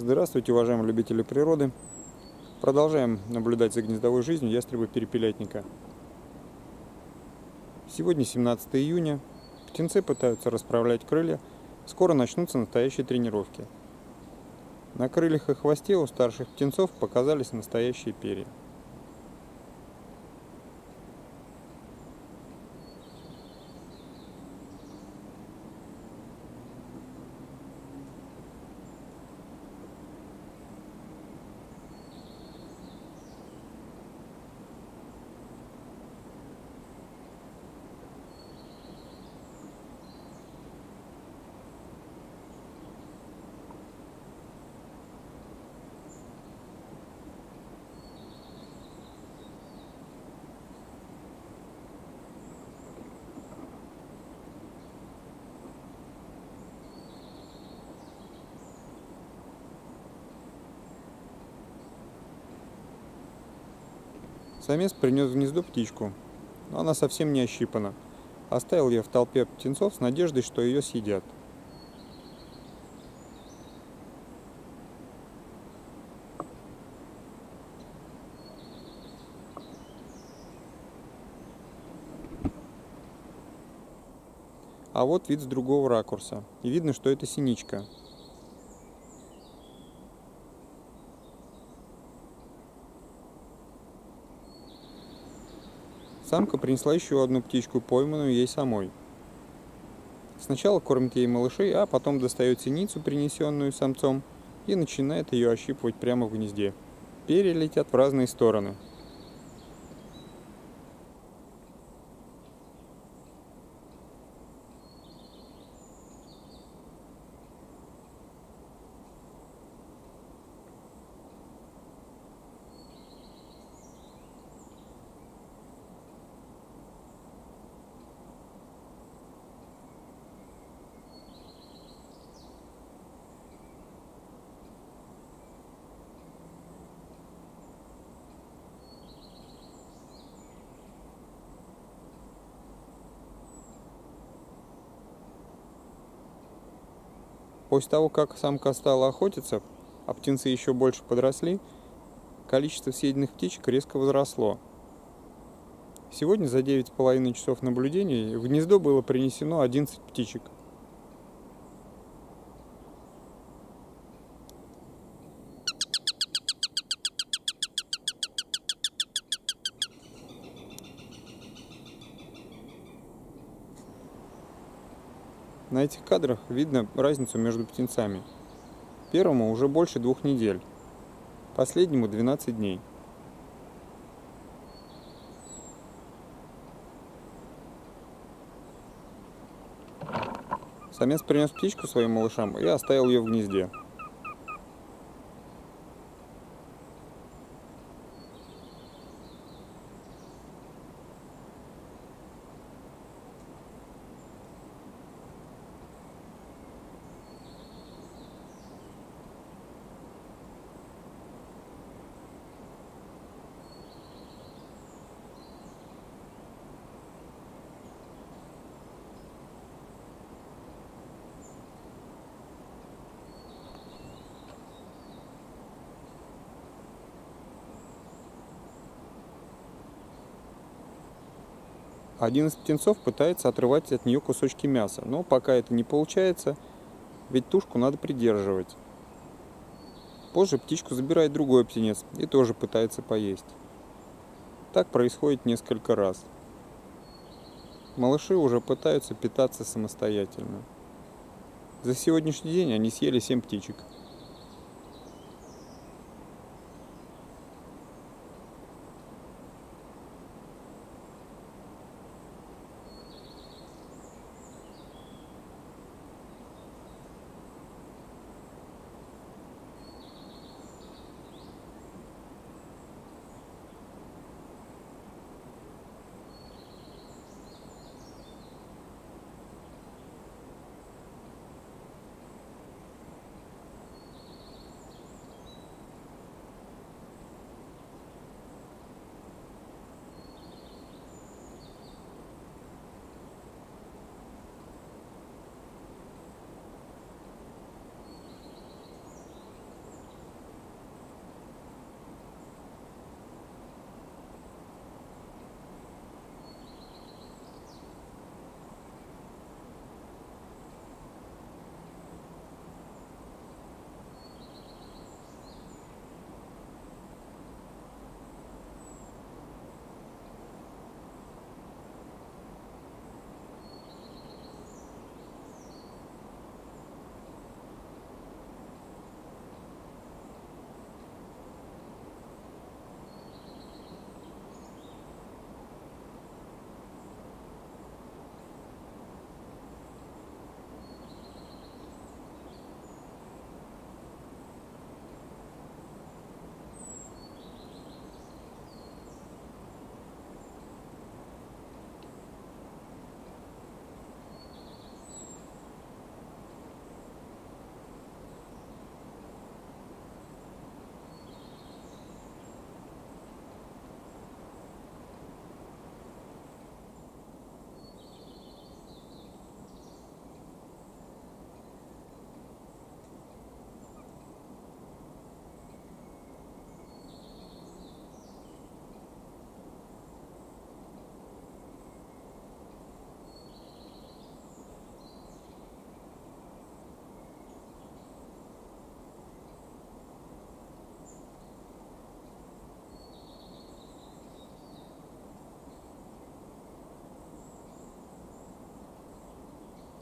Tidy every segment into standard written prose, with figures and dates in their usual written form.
Здравствуйте, уважаемые любители природы! Продолжаем наблюдать за гнездовой жизнью ястреба-перепелятника. Сегодня 17 июня. Птенцы пытаются расправлять крылья. Скоро начнутся настоящие тренировки. На крыльях и хвосте у старших птенцов показались настоящие перья. Самец принес в гнездо птичку, но она совсем не ощипана. Оставил ее в толпе птенцов с надеждой, что ее съедят. А вот вид с другого ракурса. И видно, что это синичка. Самка принесла еще одну птичку, пойманную ей самой. Сначала кормит ей малышей, а потом достает синицу, принесенную самцом, и начинает ее ощипывать прямо в гнезде. Перья летят в разные стороны. После того, как самка стала охотиться, а птенцы еще больше подросли, количество съеденных птичек резко возросло. Сегодня за 9,5 часов наблюдений в гнездо было принесено 11 птичек. На этих кадрах видно разницу между птенцами. Первому уже больше 2 недель, последнему 12 дней. Самец принес птичку своим малышам и оставил ее в гнезде. Один из птенцов пытается отрывать от нее кусочки мяса, но пока это не получается, ведь тушку надо придерживать. Позже птичку забирает другой птенец и тоже пытается поесть. Так происходит несколько раз. Малыши уже пытаются питаться самостоятельно. За сегодняшний день они съели 7 птичек.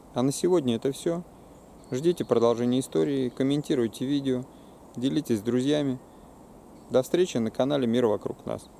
А на сегодня это все. Ждите продолжения истории, комментируйте видео, делитесь с друзьями. До встречи на канале Мир вокруг нас.